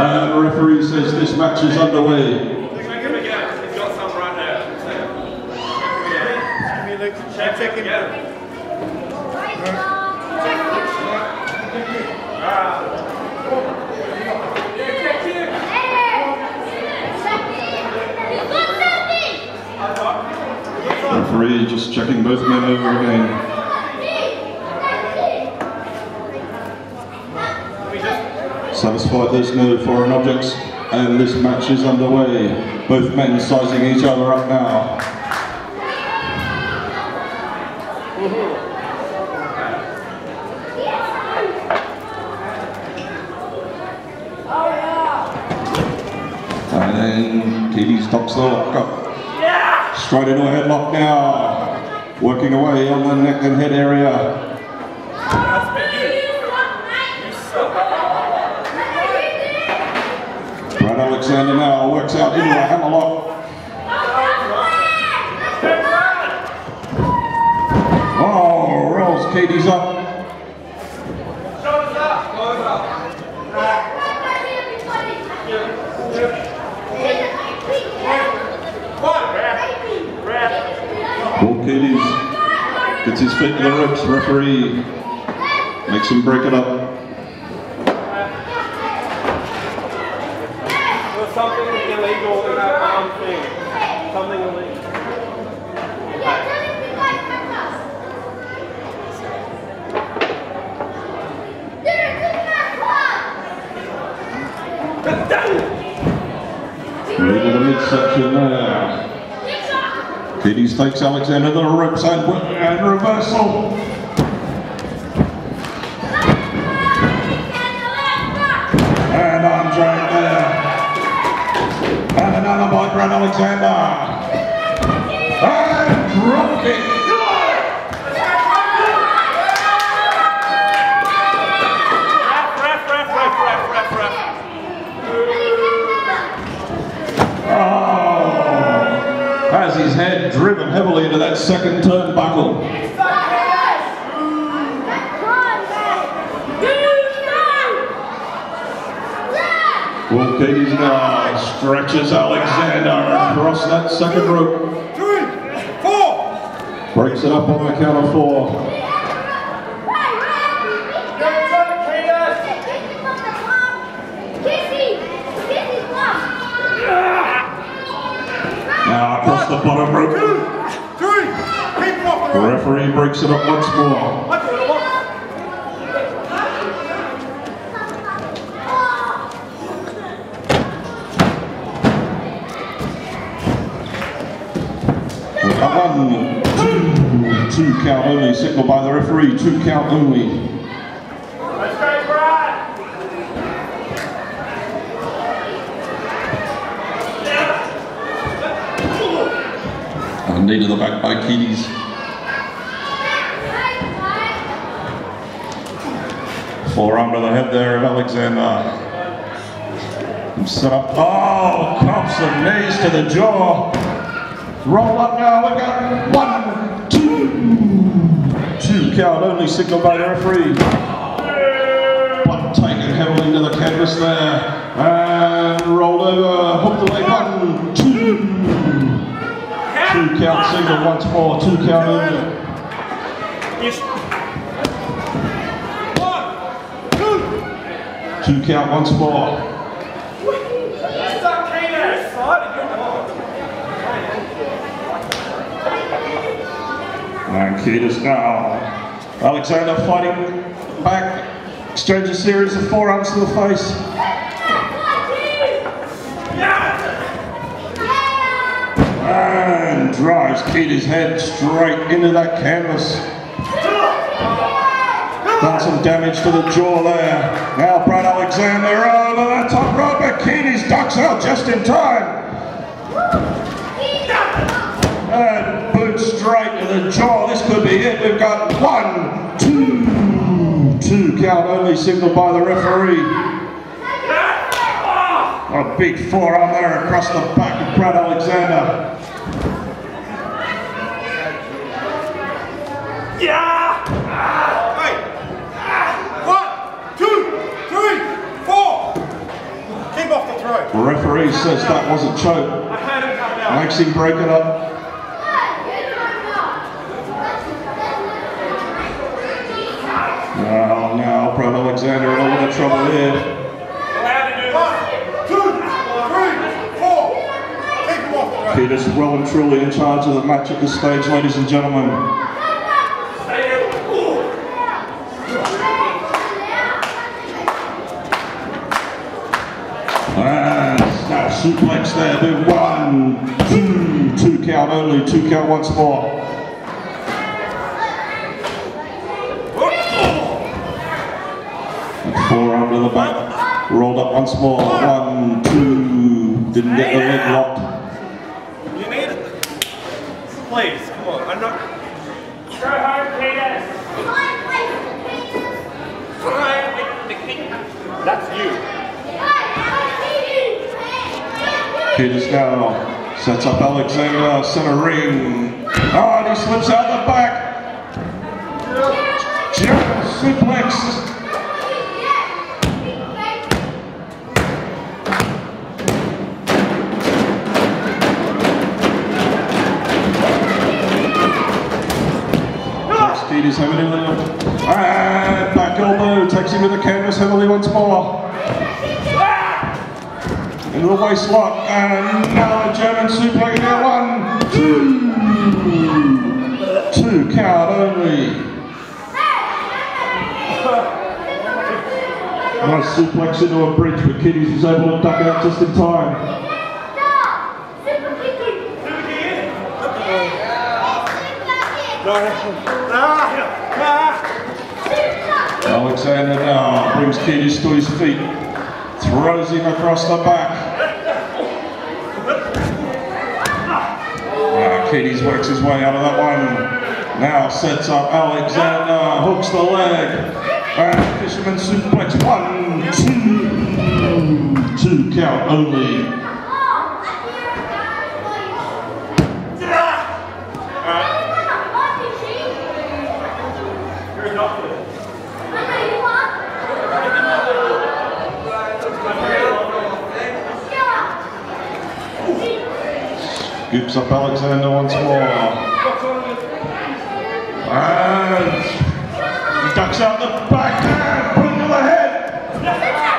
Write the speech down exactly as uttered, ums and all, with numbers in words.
And the referee says this match is underway. Check him again. He's got some right there. Check, check him again. Referee just checking both men over again. Satisfied there's no foreign objects, and this match is underway. Both men sizing each other up now. And then Kiedis docks the lock up. Straight into a headlock now. Working away on the neck and head area. Brad Alexander now works out into a hammerlock. Oh, rolls Kiedis up. Will Kiedis gets his feet to the ropes. Referee makes him break it up. There's something illegal in that arm thing. Something illegal. Into the midsection there. Kiedis takes Alexander to the ropes and, and reversal. And arm drag there. And another by Brad Alexander. And drop kick. Has his head driven heavily into that second turnbuckle. Will Kiedis now stretches Alexander across that second rope. Three, four. Breaks it up on the count of four. Now across the bottom rope. Two, three. Keep off the The referee breaks it up once more. One, two, two count only. Signal by the referee. Two count only. Let's go, Brad. Knee to the back by Kiedis. Forearm to the head there of Alexander. Set up. Oh, cuffs and knees to the jaw. Roll up now. We've got one, two. Two count only. Signal by the referee. One taken heavily into the canvas there. And rolled over. Hooked away. One, two. Two count signal once more, two count only. One, two. Two count once more. And Kiedis now. Alexander fighting back, exchange a series of forearms to the face. And drives Kiedis' head straight into that canvas. Done some damage to the jaw there. Now Brad Alexander over the top rope, but Kiedis ducks out just in time. And boot straight to the jaw. This could be it. We've got one, two, two count only signaled by the referee. A big forearm there across the back of Brad Alexander. Yeah! Hey! One, two, three, four! Keep referee says that wasn't choke. Makes him break it up. Now, now, Brad Alexander in a lot of trouble here. Kiedis well and truly in charge of the match at this stage, ladies and gentlemen. And snap suplex there, do one, two, two count only, two count once more. Forearm to the back, rolled up once more, one, two, didn't get the leg locked. You need it. Please, come on, I'm not... Try hard, Kiedis. That's you. Kiedis now sets up Alexander, center ring. Oh, and he slips out the back. German suplex. Kiedis heavily, and back elbow, takes him to the canvas heavily once more. Into the waist lock, and now a German suplex here, one, two, two count only. Nice suplex into a bridge, but Kiedis was able to duck out just in time. Alexander now brings Kiedis to his feet, throws him across the back. Uh, Kiedis works his way out of that one. Now sets up Alexander, hooks the leg, and fisherman suplex, one, two, two count only. Scoops up Alexander once more. And he ducks out the back and put him to the head.